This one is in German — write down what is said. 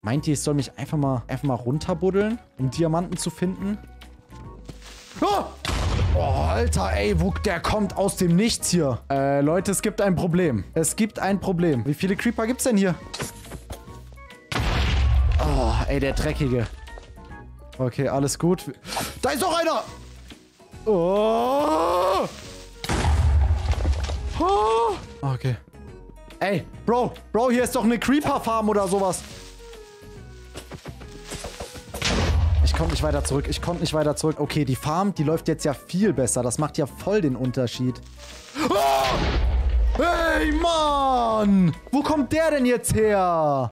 Meint ihr, ich soll mich einfach mal runterbuddeln, um Diamanten zu finden? Oh! Oh, Alter, ey, der kommt aus dem Nichts hier. Leute, es gibt ein Problem. Es gibt ein Problem. Wie viele Creeper gibt's denn hier? Oh, ey, der Dreckige. Okay, alles gut. Da ist noch einer! Oh! Oh! Okay. Ey, Bro, hier ist doch eine Creeper-Farm oder sowas. Ich konnte nicht weiter zurück. Okay, die Farm, die läuft jetzt ja viel besser. Das macht ja voll den Unterschied. Oh! Hey, Mann! Wo kommt der denn jetzt her?